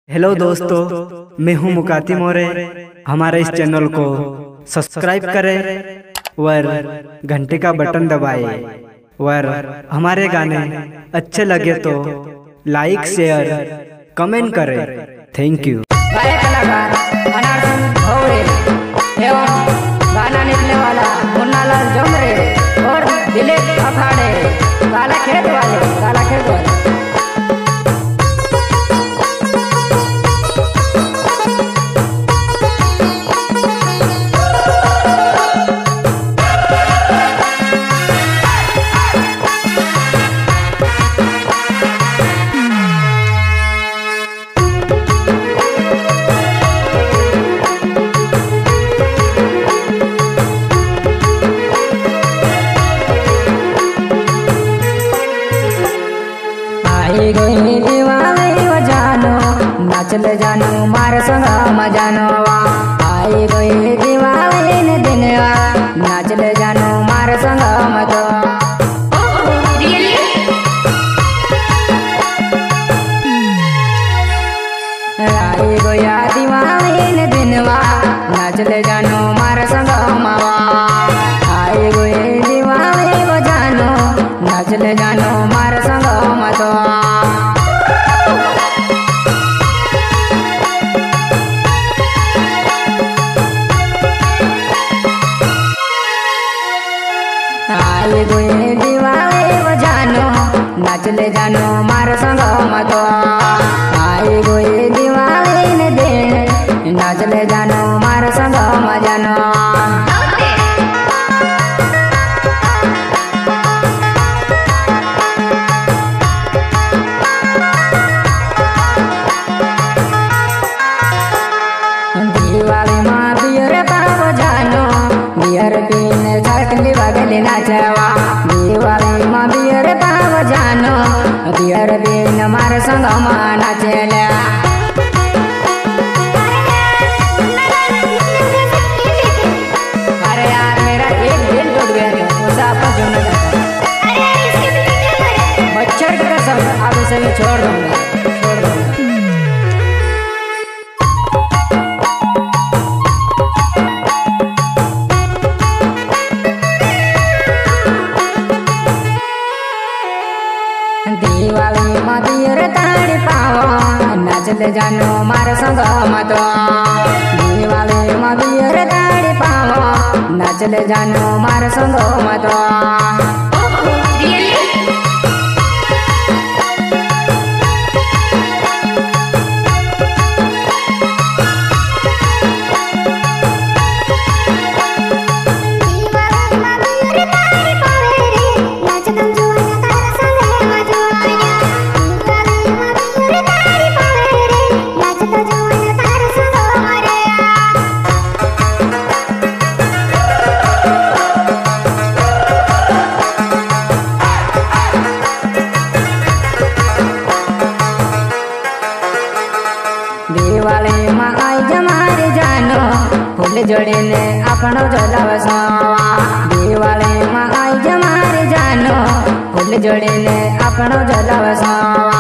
Hello दोस्तों, मैं हूं मुकाती मोरे। हमारे इस चैनल को सब्सक्राइब करें और घंटे का बटन दबाएं और हमारे गाने अच्छे लगे तो लाइक शेयर कमेंट करें। Thank you. कलाकार अनारसिंह भौरे एवं गाना लिखने वाला मुन्नालाल जमरे और दिलीप अखाड़े काला खेत वाले। गई दिवाली बजानो नाचल जानो मार संग मजानो। आई गई दिवाली ने दिनवा नाचल जानो मार संग मतो। आई गया दिवाली ने दिनवा नाचल जानो मार संग मावा। आई गई दिवाली बजानो नाचल जानो मार संग मतो। आई गई दिवाली बजानो नाचले जानो मार संग मतो। आई गई दिवाली ने दिन नाचले जानो मार संग मजानो। दिवाली माँ बियर पाव जानो बियर पीने झारखंडी बगली नाचवा। दिवाली माँ बियर पाव जानो बियर पीने मार संग माँ नाचेला। अरे यार मेरा एक दिल टूट गया था, उसे आपस जुड़ना चाहता। मच्छर की कसम अब इसे मैं छोड़ दूंगा। दिवाली माँ बियर ताड़ी पावा नाचले जानो मार संग मतो। दिवाली माँ बियर ताड़ी पावा नाचले जानो मार संग मतो। दिवाली माँ आई जमारे जानो फूल जोड़े ने अपनो जलावसो। दिवाली माँ आई जमारे जानो फूल जोड़े ने अपनो जलावसो।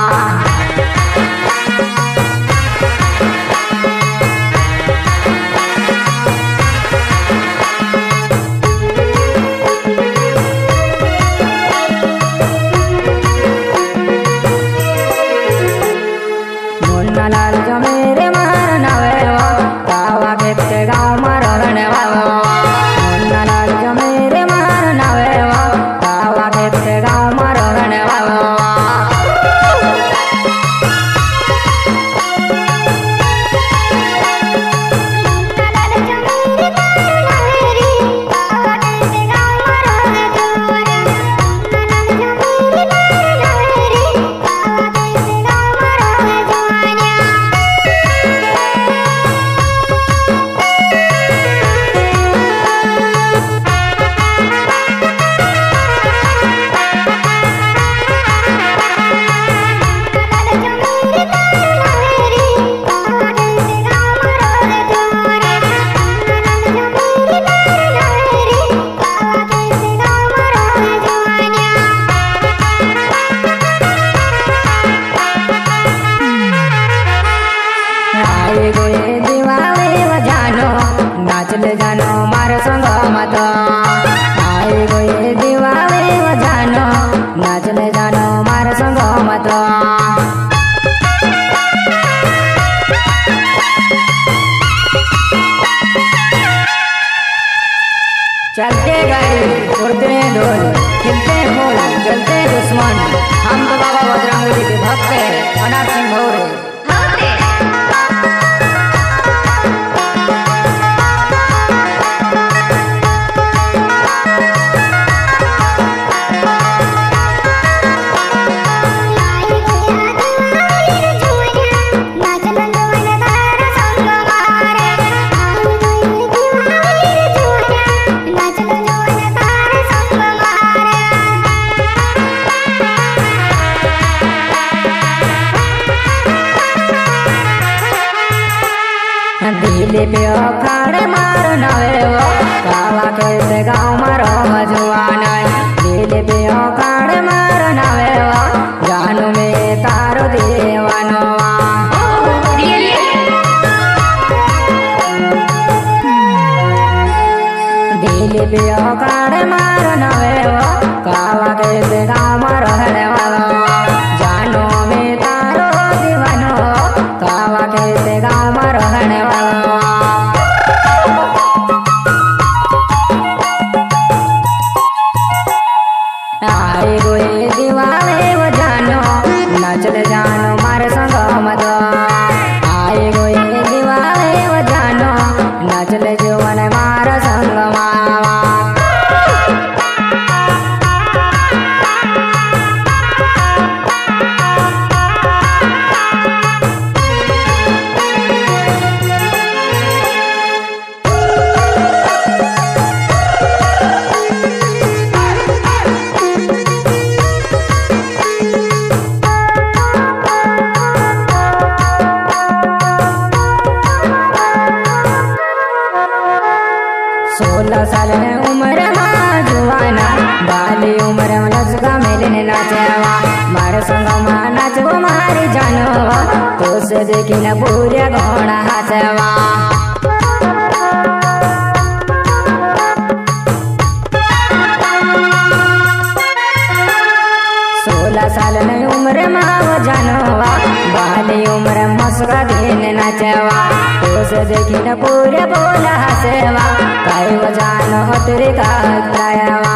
मुन्नालाल जमेरे मार नवेवा कावा खेते गाँव मार गणवा। मुन्नालाल जमेरे मार नवेवा कावा खेते गाँव मार गणवा। आए गए दिवाले जानो नाच ले जानो मार संग मत आए गए दिवाले जानो नाच ले जानो मार संग मत चलते गाड़ी उड़ते ढोल खिलते फूल जलते दुश्मन हम तो बाबा बजरंगबली के भक्त हैं अनाथ सिंह भौरे दिले पे अखाड़े मार नवे वो कावा के गाँव मारो मजुआना दिले पे अखाड़े मार नवे वो जानू में तारो देवानो दिले पे अखाड़े मार नवे वो कावा के गाँव मारो वालो जानू में तारो दीवानो कावा के गाँव मारो वालो आए गए दिवाले वो जानो नाच ले जानो मारे संग मत आए गए दिवाले वो जानो नाच ले जीवन मारा संग मावा साल उम्र जुआना बाली उम्र लचका मेले नाचवा मार संग नाचो मारी जानो तो से देखी न पूरे घोड़ा हसवा 16 साल उम्र माव जानवा बाली उम्र मस्का दिन नाचवा तो से देखी न पूरे बोला हसवा कई जानो तेरे का गायवा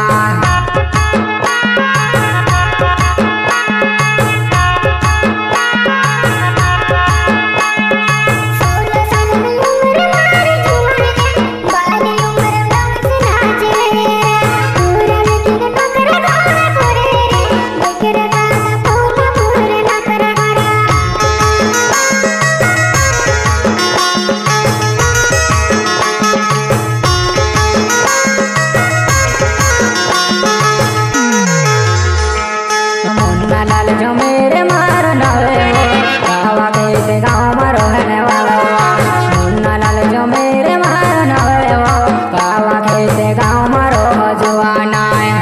जो मेरे मार नवे कावा के गाँव में रहने वाला मुन्ना लाल जो मेरे मार नवे कावा के गाँव में रह जुआना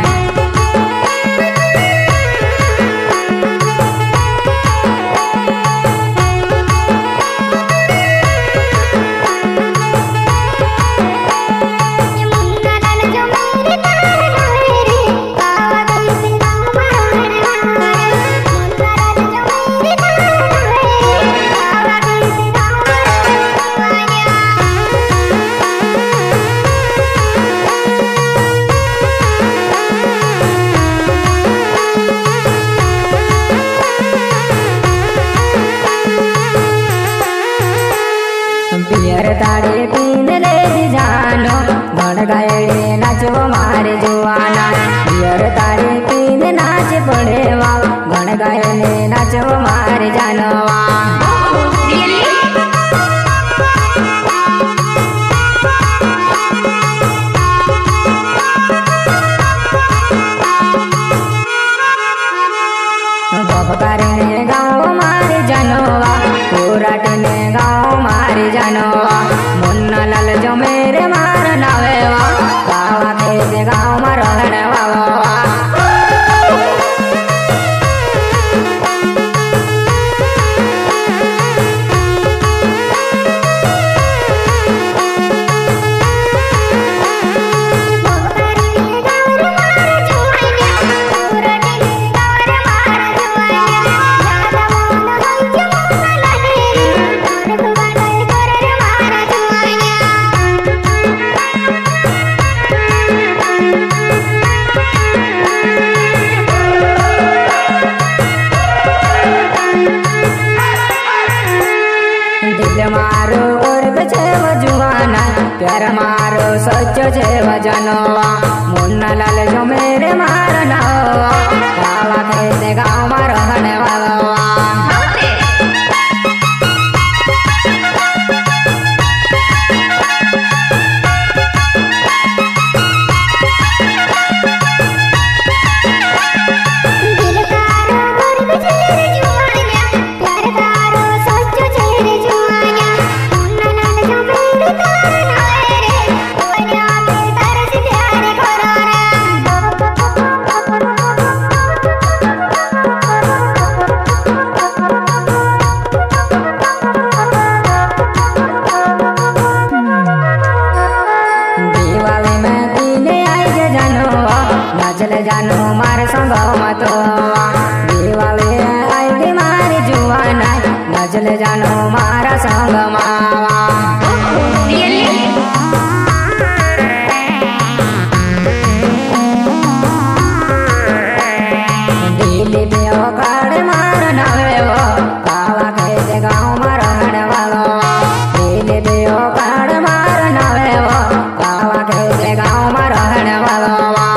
पियर ताड़े पीन ले जानो गण गाये नाचो मारे जुआना पियर ताड़े पीन नाच पड़ेवा गण गाये नाचो मारे जानवा बबकारे गाँव मारे जानवा कोराट ने गाँव मारे जानवा मुन्ना लाल जो मेरे मार नावेवा कावा के गाँव में रहने वाला दिल मारो गर्व छे जुआना प्यार मारो सच छे जनवा मुन्ना लाल जो मेरे मारना काला खेते गाँव में रहने वाला जानो मार संग मत दिवाली आई गई मारी जुआना नजल जानो मारा संग मावा दिल्ली पे काड़ मार नवे वो काला खेते गाँव में रहने वालो दिल्ली पे काड़ मार नवे वो काला खेते गाँव में रहने वालो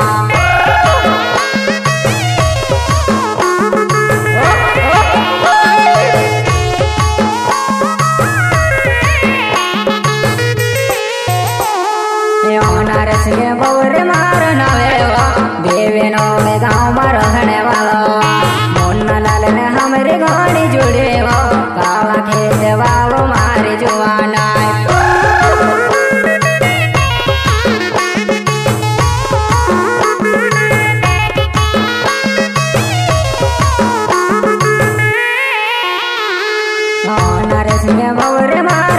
बौर मार नवे देवे नो गाँव में रहने वाला मुन्ना लाल ने हमारे घोड़ी जुड़े वो काला खेत वालो मारे जुआना नरेश में बौर मार